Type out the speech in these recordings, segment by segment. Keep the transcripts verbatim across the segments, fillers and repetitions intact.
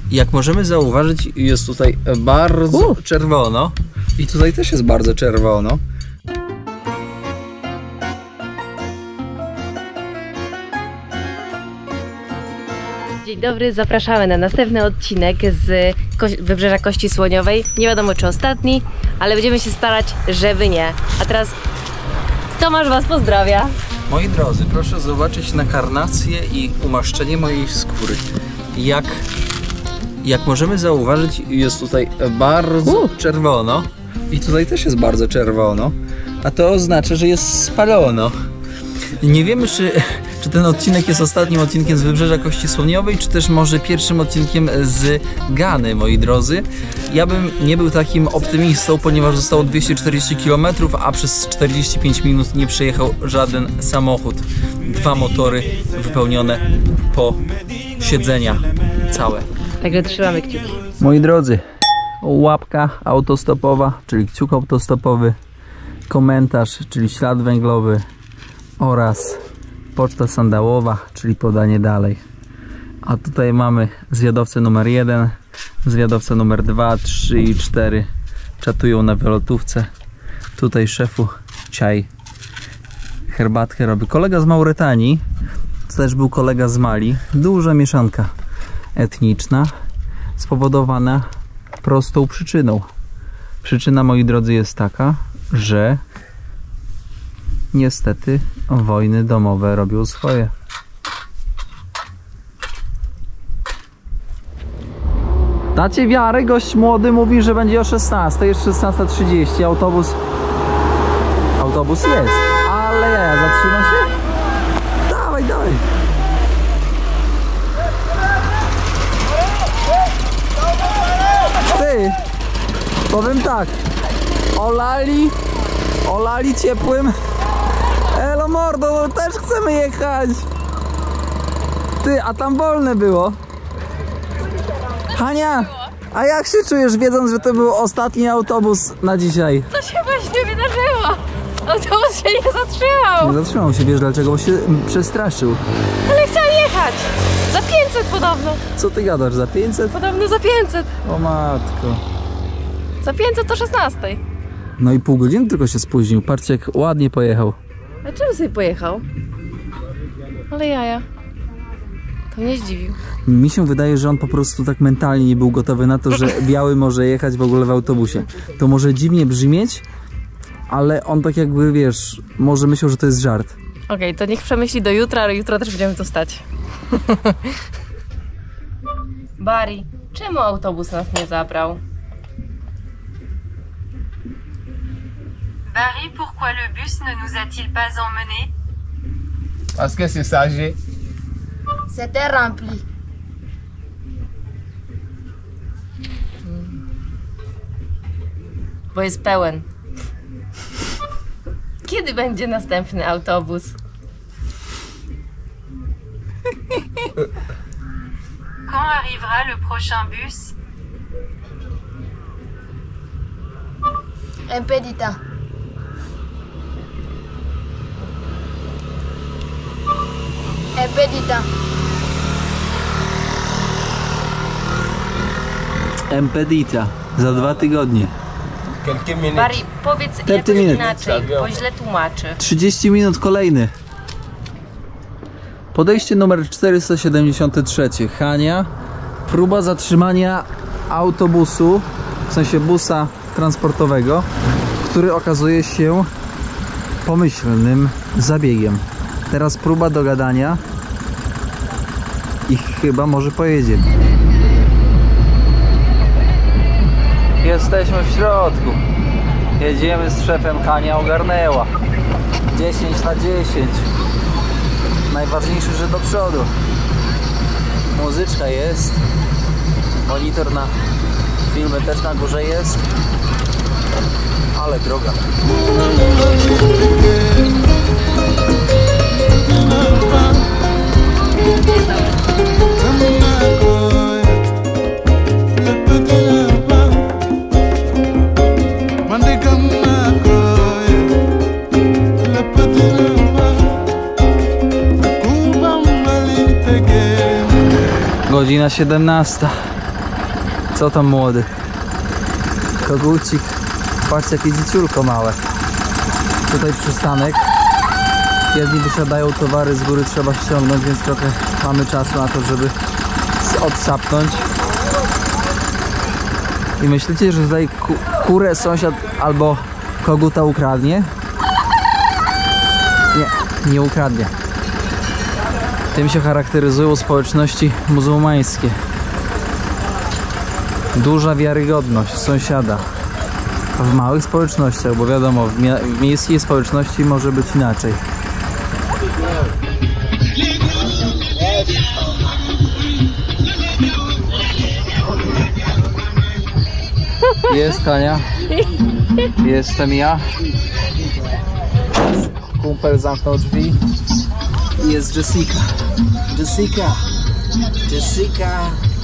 Jak możemy zauważyć, jest tutaj bardzo uh. czerwono i tutaj też jest bardzo czerwono. Dzień dobry, zapraszamy na następny odcinek z Ko Wybrzeża Kości Słoniowej. Nie wiadomo czy ostatni, ale będziemy się starać, żeby nie. A teraz Tomasz was pozdrawia. Moi drodzy, proszę zobaczyć na karnację i umaszczenie mojej skóry. Jak, jak możemy zauważyć, jest tutaj bardzo uh. czerwono i tutaj też jest bardzo czerwono, a to oznacza, że jest spalono. Nie wiemy, czy, czy ten odcinek jest ostatnim odcinkiem z Wybrzeża Kości Słoniowej, czy też może pierwszym odcinkiem z Gany, moi drodzy. Ja bym nie był takim optymistą, ponieważ zostało dwieście czterdzieści kilometrów, a przez czterdzieści pięć minut nie przejechał żaden samochód. Dwa motory wypełnione po siedzenia całe. Także trzymamy kciuki. Moi drodzy, łapka autostopowa, czyli kciuk autostopowy, komentarz, czyli ślad węglowy, oraz poczta sandałowa, czyli podanie dalej. A tutaj mamy zwiadowcę numer jeden, zwiadowcę numer dwa, trzy i cztery czatują na wylotówce. Tutaj szefu ciaj, herbatkę robi. Kolega z Mauretanii, to też był kolega z Mali. Duża mieszanka etniczna, spowodowana prostą przyczyną. Przyczyna, moi drodzy, jest taka, że niestety wojny domowe robią swoje. Dacie wiarę, gość młody mówi, że będzie o szesnastej, jest szesnasta trzydzieści, autobus autobus jest, ale ja, zatrzyma się? Dawaj, dawaj. Ty, powiem tak, olali olali ciepłym. Elo mordo, też chcemy jechać. Ty, a tam wolne było. Hania, a jak się czujesz, wiedząc, że to był ostatni autobus na dzisiaj? Co się właśnie wydarzyło? Autobus się nie zatrzymał. Nie zatrzymał się, wiesz dlaczego? Bo się przestraszył. Ale chciał jechać. Za pięćset podobno. Co ty gadasz, za pięćset? Podobno za pięćset. O matko. Za pięćset to szesnastej. No i pół godziny tylko się spóźnił. Patrzcie, jak ładnie pojechał. A czemu sobie pojechał? Ale jaja. To mnie zdziwił. Mi się wydaje, że on po prostu tak mentalnie nie był gotowy na to, że biały może jechać w ogóle w autobusie. To może dziwnie brzmieć, ale on tak jakby, wiesz, może myślał, że to jest żart. Okej, okay, to niech przemyśli do jutra, ale jutro też będziemy tu stać. Barry, czemu autobus nas nie zabrał? Barry, pourquoi le bus ne nous a-t-il pas emmenés? Parce que c'est chargé. C'était rempli. Hmm. Bo jest pełen. Kiedy będzie następny autobus? Quand arrivera le prochain bus? Un peu de temps. Un peu de temps. Empedita. Za dwa tygodnie. Barry, powiedz jakoś inaczej, bo źle tłumaczy. trzydzieści minut kolejny. Podejście numer czterysta siedemdziesiąt trzy. Hania. Próba zatrzymania autobusu, w sensie busa transportowego, który okazuje się pomyślnym zabiegiem. Teraz próba dogadania i chyba może pojedzie. Jesteśmy w środku. Jedziemy z szefem, Hania ogarnęła. dziesięć na dziesięć. Najważniejsze, że do przodu. Muzyczka jest. Monitor na filmy też na górze jest. Ale droga. Godzina siedemnasta. Co tam młody? Kogucik. Patrzcie jakie dzieciulko małe. Tutaj przystanek. Jedni wysiadają, towary z góry trzeba ściągnąć, więc trochę mamy czasu na to, żeby odsapnąć. I myślicie, że tutaj ku kurę sąsiad albo koguta ukradnie? Nie, nie ukradnie. Tym się charakteryzują społeczności muzułmańskie. Duża wiarygodność sąsiada. W małych społecznościach, bo wiadomo, w, mia w miejskiej społeczności może być inaczej. Jest Tania. Jestem ja. Kumpel zamknął drzwi. I jest Jessica. Jessica. Jessica.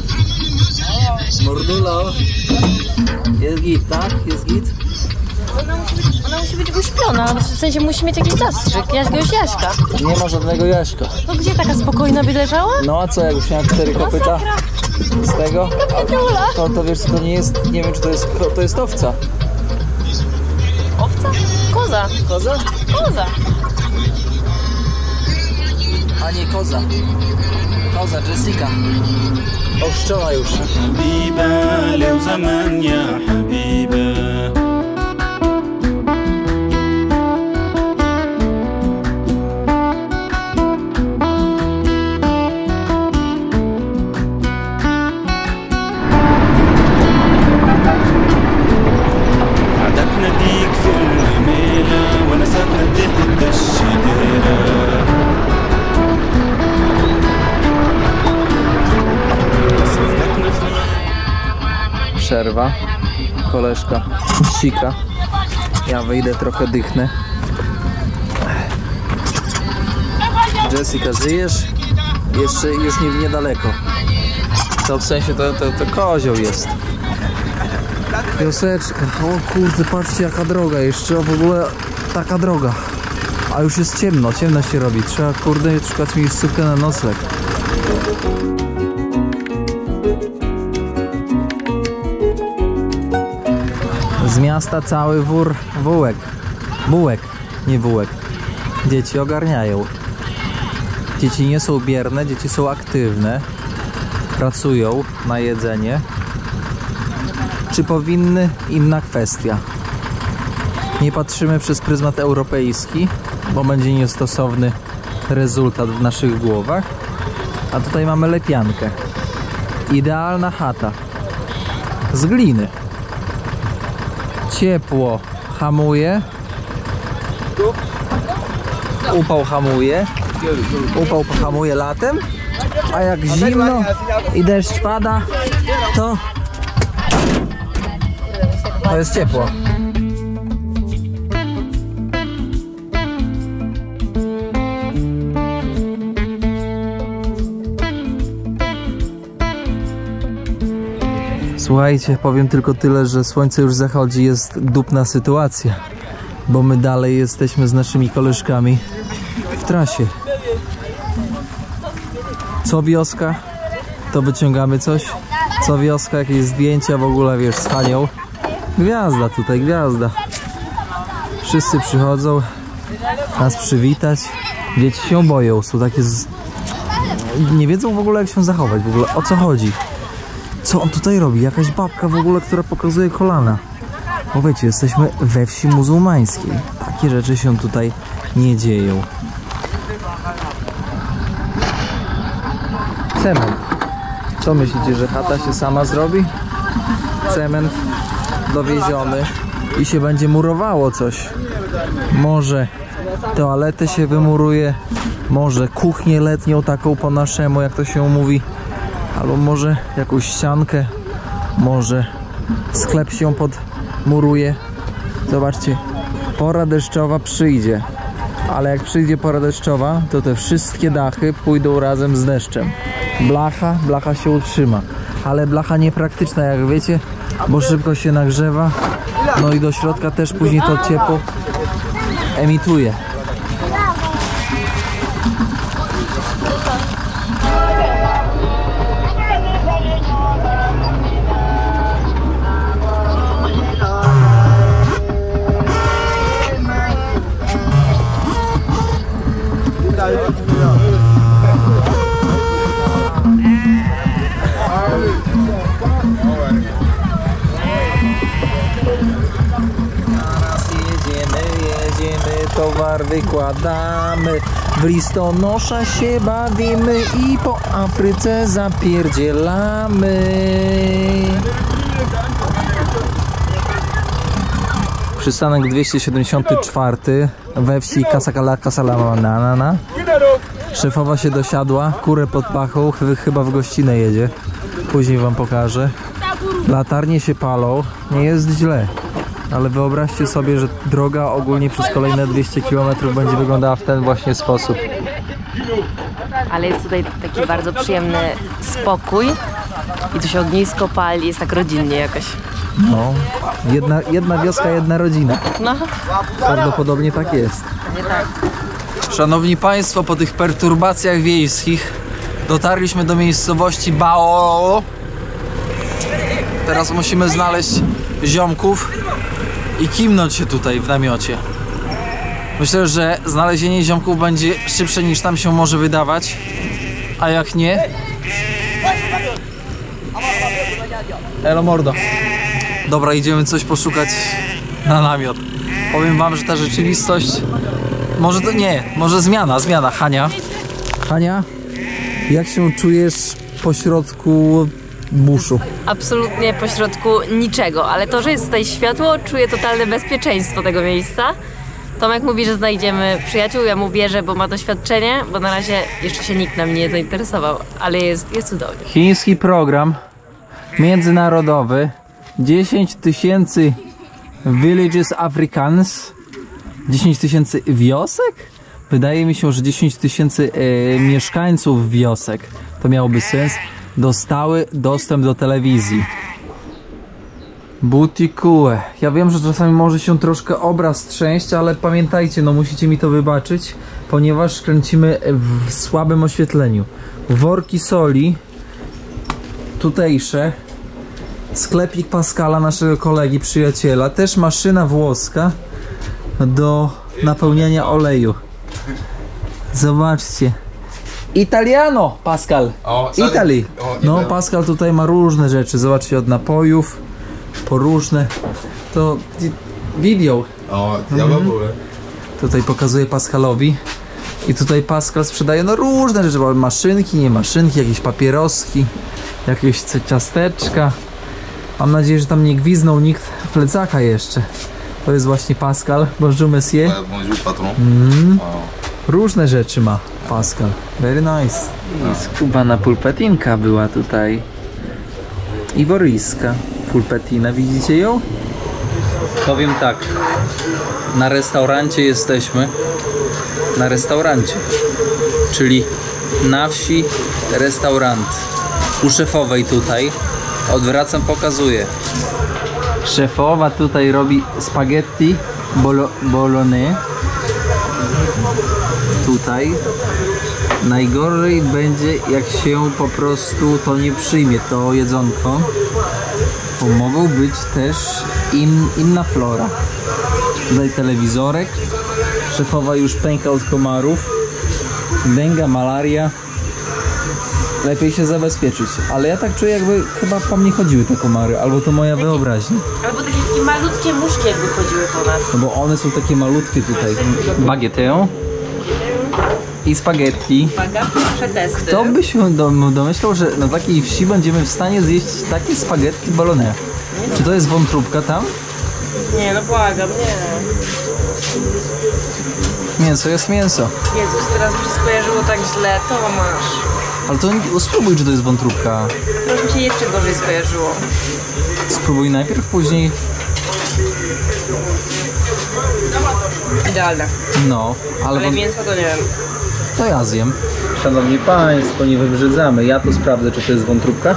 Mordulo. Jest git, tak? Jest git? Ona musi być, ona musi być uśpiona, w sensie musi mieć jakiś zastrzyk, jakiegoś Jaśka. Nie ma żadnego Jaśka. No gdzie taka spokojna by leżała? No a co, jakbyś miała cztery kopyta z tego? A to, to wiesz, to nie jest, nie wiem czy to jest, to jest owca. Owca? Koza. Koza? Koza. A nie koza. Koza, Jessica. Ochrzczona już. حبيبة لو زمان يا حبيبة عدك نديك في الرميلة ونسيتنا تحت الشجرة Przerwa. Koleżka sika. Ja wyjdę trochę dychnę. Jessica, żyjesz? Jeszcze już nie, niedaleko. To w sensie to, to, to kozioł jest. Wioseczka. O kurde, patrzcie jaka droga. Jeszcze w ogóle taka droga. A już jest ciemno, ciemno się robi. Trzeba kurde szukać miejscówkę na nocleg. Z miasta cały wór wółek. Bułek, nie wółek. Dzieci ogarniają. Dzieci nie są bierne, dzieci są aktywne. Pracują na jedzenie. Czy powinny? Inna kwestia. Nie patrzymy przez pryzmat europejski, bo będzie niestosowny rezultat w naszych głowach. A tutaj mamy lepiankę. Idealna chata. Z gliny. Ciepło hamuje. Upał hamuje. Upał hamuje latem. A jak zimno i deszcz pada, to to jest ciepło. Słuchajcie, powiem tylko tyle, że słońce już zachodzi, jest dupna sytuacja, bo my dalej jesteśmy z naszymi koleżkami w trasie. Co wioska, to wyciągamy coś. Co wioska, jakieś zdjęcia w ogóle, wiesz, z Hanią. Gwiazda tutaj, gwiazda. Wszyscy przychodzą nas przywitać. Dzieci się boją, są takie z... nie wiedzą w ogóle jak się zachować, w ogóle o co chodzi. Co on tutaj robi? Jakaś babka w ogóle, która pokazuje kolana. Bo wiecie, jesteśmy we wsi muzułmańskiej. Takie rzeczy się tutaj nie dzieją. Cement. Co myślicie, że chata się sama zrobi? Cement dowieziony i się będzie murowało coś. Może toaletę się wymuruje, może kuchnię letnią taką po naszemu, jak to się mówi. Albo może jakąś ściankę, może sklep się podmuruje. Zobaczcie, pora deszczowa przyjdzie, ale jak przyjdzie pora deszczowa, to te wszystkie dachy pójdą razem z deszczem. Blacha, blacha się utrzyma, ale blacha niepraktyczna, jak wiecie, bo szybko się nagrzewa, no i do środka też później to ciepło emituje. ciężar wykładamy, w listonosza się bawimy i po Afryce zapierdzielamy. Przystanek dwieście siedemdziesiąty czwarty we wsi Kasakala Kasalamanana. Szefowa się dosiadła, kurę pod pachą, ch chyba w gościnę jedzie. Później wam pokażę. Latarnie się palą, nie jest źle. Ale wyobraźcie sobie, że droga ogólnie przez kolejne dwieście kilometrów będzie wyglądała w ten właśnie sposób. Ale jest tutaj taki bardzo przyjemny spokój i tu się ognisko pali, jest tak rodzinnie jakoś. No, jedna, jedna wioska, jedna rodzina. No, Prawdopodobnie tak jest. nie tak. Szanowni Państwo, po tych perturbacjach wiejskich dotarliśmy do miejscowości Bao. Teraz musimy znaleźć ziomków i kimnąć się tutaj w namiocie. Myślę, że znalezienie ziomków będzie szybsze niż nam się może wydawać, a jak nie... Elo mordo. Dobra, idziemy coś poszukać na namiot. Powiem wam, że ta rzeczywistość... Może to nie, może zmiana, zmiana. Hania. Hania, jak się czujesz po środku buszu? Absolutnie pośrodku niczego, ale to, że jest tutaj światło, czuję totalne bezpieczeństwo tego miejsca. Tomek mówi, że znajdziemy przyjaciół, ja mu wierzę, bo ma doświadczenie, bo na razie jeszcze się nikt nam nie zainteresował, ale jest, jest cudownie. Chiński program międzynarodowy. dziesięć tysięcy villages Africans. dziesięć tysięcy wiosek? Wydaje mi się, że dziesięć tysięcy e, mieszkańców wiosek, to miałoby sens, dostały dostęp do telewizji. Butikue. Ja wiem, że czasami może się troszkę obraz trzęść, ale pamiętajcie, no musicie mi to wybaczyć, ponieważ kręcimy w słabym oświetleniu. Worki soli tutejsze. Sklepik Pascala, naszego kolegi, przyjaciela. Też maszyna włoska do napełniania oleju. Zobaczcie. Italiano, Pascal. O, Italii. o, No, Italia. Pascal tutaj ma różne rzeczy. Zobaczcie, od napojów po różne. To video. O, ja mam ogóle. Tutaj pokazuję Pascalowi. I tutaj Pascal sprzedaje no różne rzeczy. Maszynki, nie maszynki, jakieś papieroski, jakieś ciasteczka. Mam nadzieję, że tam nie gwiznął nikt plecaka jeszcze. To jest właśnie Pascal. Bonjour monsieur. Bonjour patron. Mm. Różne rzeczy ma Pascal. Very nice. I skubana pulpetinka była tutaj. Iworyjska pulpetina. Widzicie ją? Powiem tak. Na restaurancie jesteśmy. Na restaurancie. Czyli na wsi restaurant. U szefowej tutaj. Odwracam, pokazuję. Szefowa tutaj robi spaghetti bolo, bolognese. Tutaj. Najgorzej będzie, jak się po prostu to nie przyjmie, to jedzonko. Bo mogą być też in, inna flora. Tutaj telewizorek. Szefowa już pęka od komarów. Denga, malaria. Lepiej się zabezpieczyć. Ale ja tak czuję, jakby chyba po mnie chodziły te komary. Albo to moja wyobraźnia. Albo takie malutkie muszki jakby chodziły po nas. No bo one są takie malutkie tutaj. Bagietę i spaghetti. Uwaga, przetesty. Kto by się domyślał, że na takiej wsi będziemy w stanie zjeść takie spaghetti bolognese? Czy to jest wątróbka tam? Nie, no błagam, nie. Mięso jest mięso. Jezus, teraz mi się skojarzyło tak źle, to masz. Ale to spróbuj, czy to jest wątróbka. Teraz mi się jeszcze gorzej skojarzyło. Spróbuj najpierw, później... Idealne. No, ale... Ale mięso to nie wiem. To ja zjem. Szanowni Państwo, nie wybrzydzamy. Ja to sprawdzę, czy to jest wątróbka.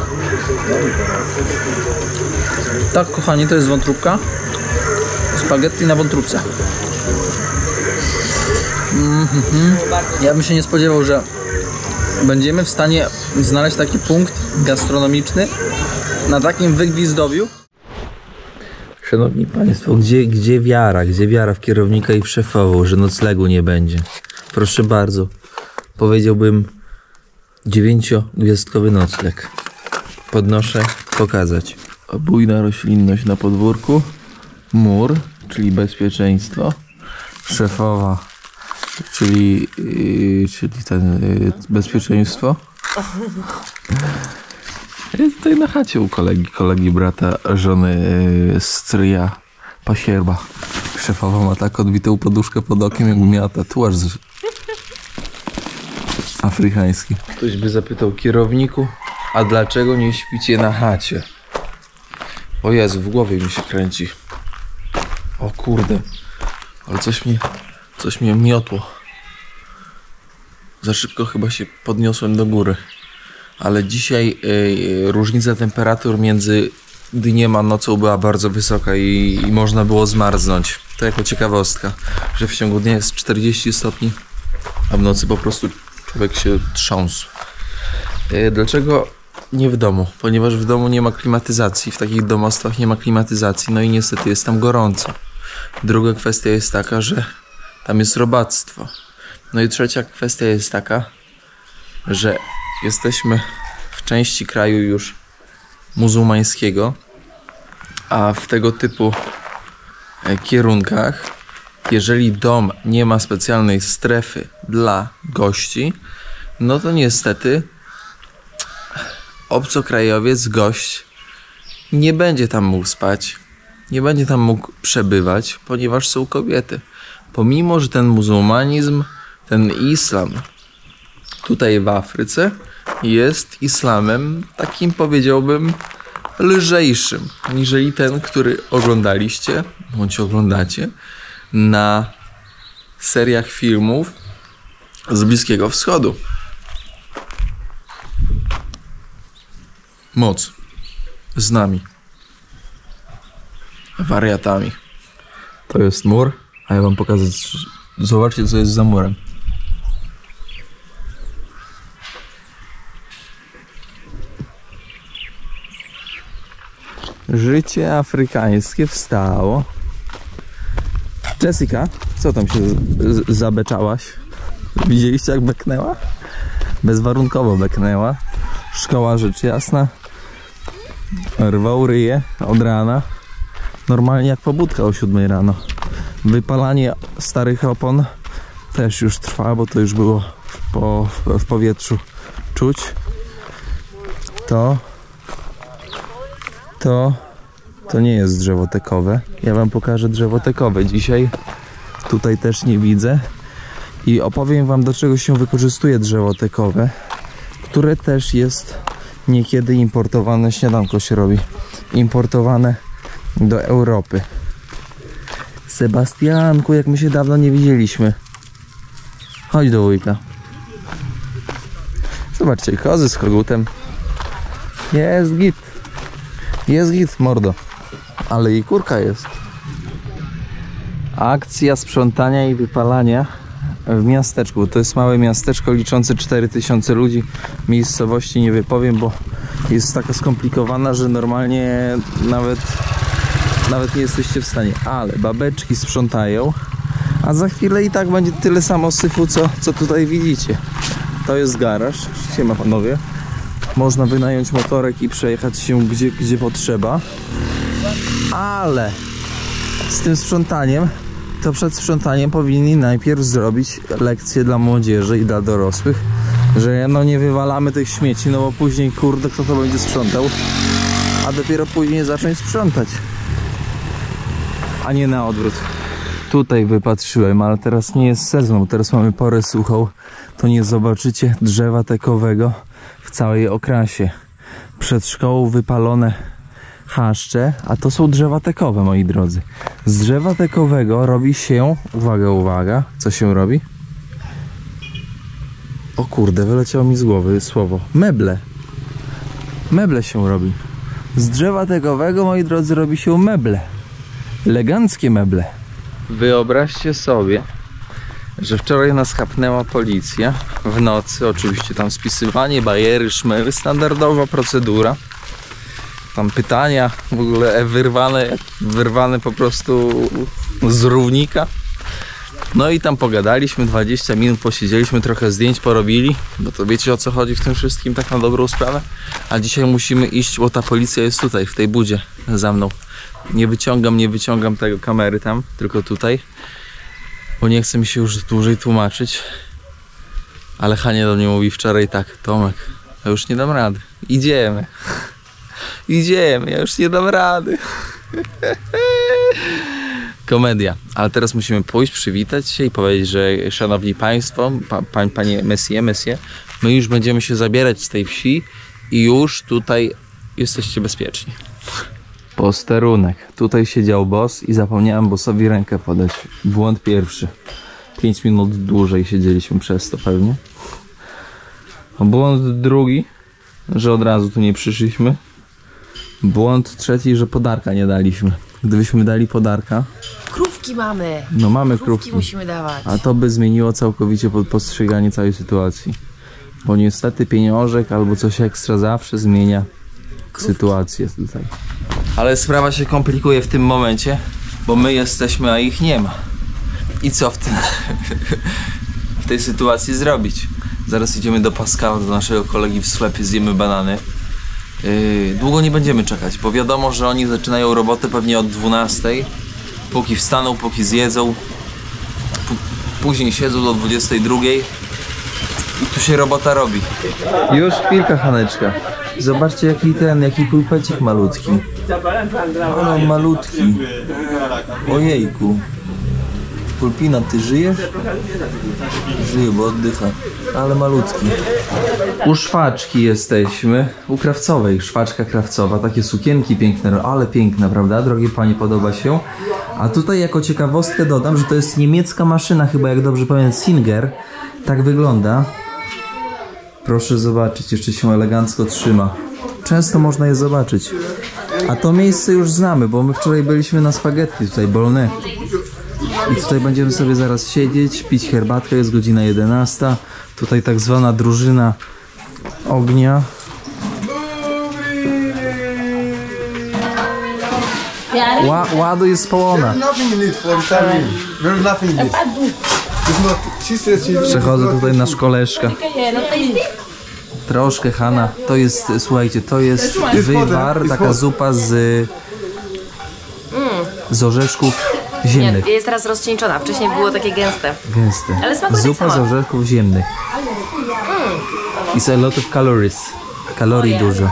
Tak, kochani, to jest wątróbka. Spaghetti na wątróbce. Mm-hmm. Ja bym się nie spodziewał, że będziemy w stanie znaleźć taki punkt gastronomiczny na takim wygwizdowiu. Szanowni Państwo, gdzie, gdzie wiara? Gdzie wiara w kierownika i w szefową, że noclegu nie będzie? Proszę bardzo, powiedziałbym dziewięciogwiazdkowy nocleg. Podnoszę, pokazać. Bujna roślinność na podwórku, mur, czyli bezpieczeństwo. Szefowa Czyli, yy, czyli ten yy, bezpieczeństwo. Ja tutaj na chacie u kolegi, kolegi brata, żony yy, stryja, pasierba. Szefowa ma tak odbitą poduszkę pod okiem, jakby miała tatuaż z... afrykański. Ktoś by zapytał kierowniku, a dlaczego nie śpicie na chacie? O Jezu, w głowie mi się kręci. O kurde, ale coś mnie, coś mnie miotło. Za szybko chyba się podniosłem do góry. Ale dzisiaj y, różnica temperatur między dniem a nocą była bardzo wysoka i, i można było zmarznąć. To jako ciekawostka, że w ciągu dnia jest czterdzieści stopni, a w nocy po prostu człowiek się trząsł. Y, dlaczego nie w domu? Ponieważ w domu nie ma klimatyzacji, w takich domostwach nie ma klimatyzacji, no i niestety jest tam gorąco. Druga kwestia jest taka, że tam jest robactwo. No i trzecia kwestia jest taka, że jesteśmy w części kraju już muzułmańskiego, a w tego typu kierunkach, jeżeli dom nie ma specjalnej strefy dla gości, no to niestety obcokrajowiec, gość nie będzie tam mógł spać, nie będzie tam mógł przebywać, ponieważ są kobiety. Pomimo, że ten muzułmanizm, ten islam tutaj w Afryce jest islamem takim, powiedziałbym, lżejszym, niżeli ten, który oglądaliście, bądź oglądacie na seriach filmów z Bliskiego Wschodu. Moc z nami, wariatami. To jest mur, a ja wam pokazać. Zobaczcie, co jest za murem. Życie afrykańskie wstało. Jessica, co tam się z- zabeczałaś? Widzieliście, jak beknęła? Bezwarunkowo beknęła. Szkoła, rzecz jasna. Rwał ryje od rana. Normalnie jak pobudka o siódmej rano. Wypalanie starych opon też już trwa, bo to już było w, po, w powietrzu czuć. To To To nie jest drzewo tekowe. Ja wam pokażę drzewo tekowe dzisiaj. Tutaj też nie widzę. I opowiem wam, do czego się wykorzystuje drzewo tekowe, które też jest niekiedy importowane. Śniadanko się robi. Importowane do Europy. Sebastianku, jak my się dawno nie widzieliśmy. Chodź do wujka. Zobaczcie, kozy z kogutem. Jest git. Jest git, mordo. Ale i kurka jest. Akcja sprzątania i wypalania w miasteczku. To jest małe miasteczko liczące cztery tysiące ludzi. Miejscowości nie wypowiem, bo jest taka skomplikowana, że normalnie nawet nawet nie jesteście w stanie. Ale babeczki sprzątają, a za chwilę i tak będzie tyle samo syfu, co, co tutaj widzicie. To jest garaż. Siema panowie. Można wynająć motorek i przejechać się gdzie, gdzie potrzeba. Ale z tym sprzątaniem, to przed sprzątaniem powinni najpierw zrobić lekcje dla młodzieży i dla dorosłych, że no nie wywalamy tych śmieci, no bo później kurde, kto to będzie sprzątał, a dopiero później zacząć sprzątać, a nie na odwrót. Tutaj wypatrzyłem, ale teraz nie jest sezon, teraz mamy porę suchą, to nie zobaczycie drzewa tekowego w całej okrasie. Przed szkołą wypalone chaszcze, a to są drzewa tekowe, moi drodzy. Z drzewa tekowego robi się, uwaga, uwaga, co się robi? O kurde, wyleciało mi z głowy słowo. Meble. Meble się robi. Z drzewa tekowego, moi drodzy, robi się meble. Eleganckie meble. Wyobraźcie sobie, że wczoraj nas chapnęła policja w nocy, oczywiście tam spisywanie, bariery, szmery, standardowa procedura. Tam pytania w ogóle wyrwane, wyrwane po prostu z równika. No i tam pogadaliśmy, dwadzieścia minut posiedzieliśmy, trochę zdjęć porobili, bo to wiecie, o co chodzi w tym wszystkim, tak na dobrą sprawę. A dzisiaj musimy iść, bo ta policja jest tutaj, w tej budzie za mną. Nie wyciągam, nie wyciągam tego kamery tam, tylko tutaj. bo nie chce mi się już dłużej tłumaczyć. Ale Hania do mnie mówi wczoraj tak: Tomek, ja już nie dam rady. Idziemy. Idziemy, ja już nie dam rady. Komedia. Ale teraz musimy pójść, przywitać się i powiedzieć, że szanowni państwo, pa, pa, panie Messie, Messie, my już będziemy się zabierać z tej wsi i już tutaj jesteście bezpieczni. Posterunek. Tutaj siedział boss i zapomniałem bossowi rękę podać. Błąd pierwszy. pięć minut dłużej siedzieliśmy przez to pewnie. Błąd drugi, że od razu tu nie przyszliśmy. Błąd trzeci, że podarka nie daliśmy. Gdybyśmy dali podarka... Krówki mamy. No mamy Krówki krówki. musimy dawać. A to by zmieniło całkowicie postrzeganie całej sytuacji. Bo niestety pieniążek albo coś ekstra zawsze zmienia krówki. Sytuację tutaj. Ale sprawa się komplikuje w tym momencie, bo my jesteśmy, a ich nie ma. I co w, tym, w tej sytuacji zrobić? Zaraz idziemy do Pascala, do naszego kolegi w sklepie, zjemy banany. Yy, długo nie będziemy czekać, bo wiadomo, że oni zaczynają robotę pewnie od dwunastej. Póki wstaną, póki zjedzą. Później siedzą do dwudziestej drugiej. I tu się robota robi. Już chwilka, Haneczka. Zobaczcie jaki ten, jaki pulpecik malutki. O, malutki. Ojejku. Pulpina, ty żyjesz? Żyje, bo oddycha. Ale malutki. U szwaczki jesteśmy. U krawcowej. Szwaczka krawcowa. Takie sukienki piękne. Ale piękne, prawda? Drogie panie, podoba się. A tutaj jako ciekawostkę dodam, że to jest niemiecka maszyna, chyba jak dobrze pamiętam, Singer. Tak wygląda. Proszę zobaczyć, jeszcze się elegancko trzyma. Często można je zobaczyć. A to miejsce już znamy, bo my wczoraj byliśmy na spaghetti tutaj, bolognese. I tutaj będziemy sobie zaraz siedzieć, pić herbatkę, jest godzina jedenasta. Tutaj tak zwana drużyna ognia. Ła, ładuj z połona. Przechodzę tutaj na szkoleszka. Troszkę, Hanna. To jest, słuchajcie, to jest wywar, taka zupa z, z orzeszków ziemnych. Nie, jest teraz rozcieńczona. Wcześniej było takie gęste. Gęste. Ale smakuje zupa tak z samo. orzeszków ziemnych. Mm. It's a lot of calories. Kalorii Oh, yeah. dużo.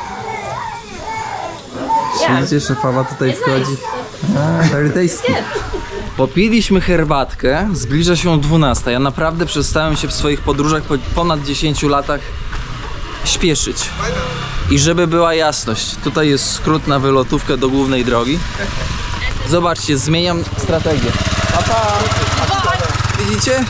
Yeah. Widzicie, szefowa tutaj It's wchodzi. nice. A, very tasty. Popiliśmy herbatkę, zbliża się dwunasta. Ja naprawdę przestałem się w swoich podróżach po ponad dziesięciu latach śpieszyć. I żeby była jasność, tutaj jest skrót na wylotówkę do głównej drogi. Zobaczcie, zmieniam strategię. Pa, pa. Widzicie?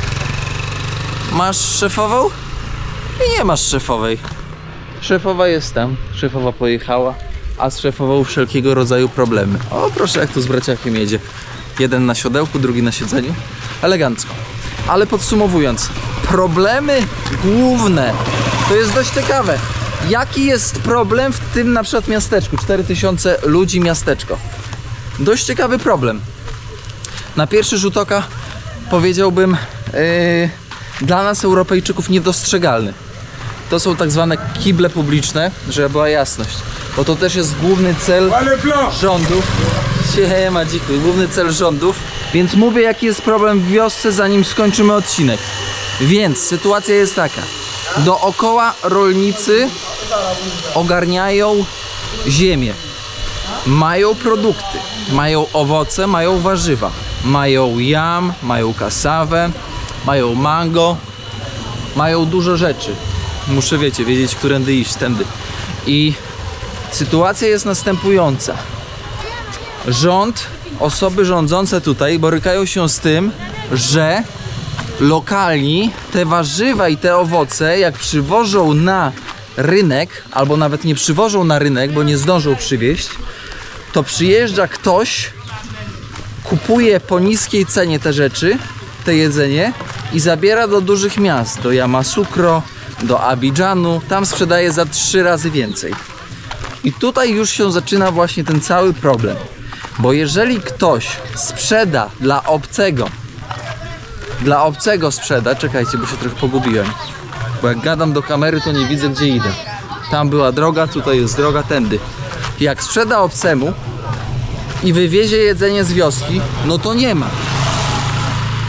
Masz szefową? I nie masz szefowej. Szefowa jest tam, szefowa pojechała, a z szefową wszelkiego rodzaju problemy. O, proszę, jak to z braciakiem jedzie. Jeden na siodełku, drugi na siedzeniu. Elegancko. Ale podsumowując, problemy główne. To jest dość ciekawe. Jaki jest problem w tym na przykład miasteczku? cztery tysiące ludzi miasteczko. Dość ciekawy problem. Na pierwszy rzut oka powiedziałbym yy, dla nas Europejczyków niedostrzegalny. To są tak zwane kible publiczne, żeby była jasność. Bo to też jest główny cel rządów. Siema, dziękuję. Główny cel rządów. Więc mówię, jaki jest problem w wiosce, zanim skończymy odcinek. Więc sytuacja jest taka. Dookoła rolnicy ogarniają ziemię. Mają produkty. Mają owoce, mają warzywa. Mają jam, mają kasawę, mają mango. Mają dużo rzeczy. Muszę, wiecie, wiedzieć, którędy iść, tędy. I sytuacja jest następująca. Rząd, osoby rządzące tutaj borykają się z tym, że lokalni te warzywa i te owoce, jak przywożą na rynek, albo nawet nie przywożą na rynek, bo nie zdążą przywieźć, to przyjeżdża ktoś, kupuje po niskiej cenie te rzeczy, te jedzenie i zabiera do dużych miast, do Yamoussoukro, do Abidżanu, tam sprzedaje za trzy razy więcej. I tutaj już się zaczyna właśnie ten cały problem. Bo jeżeli ktoś sprzeda dla obcego, dla obcego sprzeda, czekajcie, bo się trochę pogubiłem, bo jak gadam do kamery, to nie widzę, gdzie idę. Tam była droga, tutaj jest droga, tędy. Jak sprzeda obcemu i wywiezie jedzenie z wioski, no to nie ma.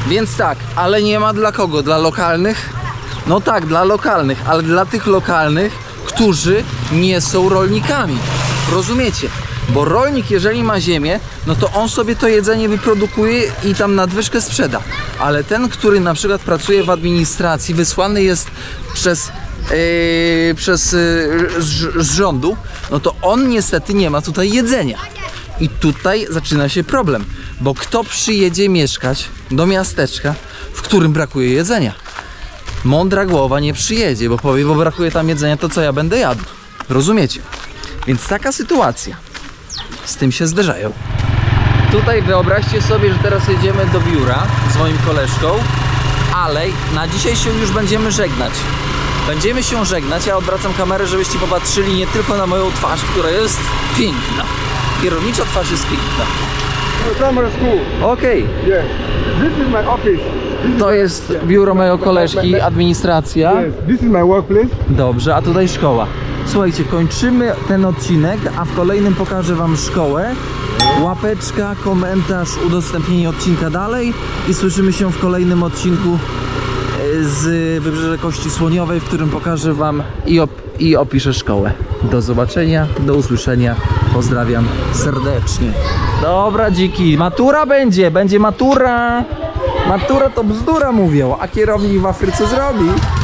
Więc tak, ale nie ma dla kogo? Dla lokalnych? No tak, dla lokalnych, ale dla tych lokalnych, którzy nie są rolnikami. Rozumiecie? Bo rolnik, jeżeli ma ziemię, no to on sobie to jedzenie wyprodukuje i tam nadwyżkę sprzeda. Ale ten, który na przykład pracuje w administracji, wysłany jest przez, yy, przez yy, z, z rządu, no to on niestety nie ma tutaj jedzenia. I tutaj zaczyna się problem, bo kto przyjedzie mieszkać do miasteczka, w którym brakuje jedzenia? Mądra głowa nie przyjedzie, bo powie, bo brakuje tam jedzenia, to co ja będę jadł? Rozumiecie? Więc taka sytuacja. Z tym się zderzają. Tutaj wyobraźcie sobie, że teraz jedziemy do biura z moim koleżką, ale na dzisiaj się już będziemy żegnać. Będziemy się żegnać, ja odwracam kamerę, żebyście popatrzyli nie tylko na moją twarz, która jest piękna. Kierownicza twarz jest piękna. Grammar school. Okej. Yes. This is my office. To jest biuro mojego koleżki, administracja. Yes. This is my workplace. Dobrze, a tutaj szkoła. Słuchajcie, kończymy ten odcinek, a w kolejnym pokażę wam szkołę. Łapeczka, komentarz, udostępnienie odcinka dalej i słyszymy się w kolejnym odcinku z Wybrzeża Kości Słoniowej, w którym pokażę wam i, op i opiszę szkołę. Do zobaczenia, do usłyszenia. Pozdrawiam serdecznie. Dobra, dziki, matura będzie, będzie matura. Matura to bzdura mówią, a kierownik w Afryce zrobi.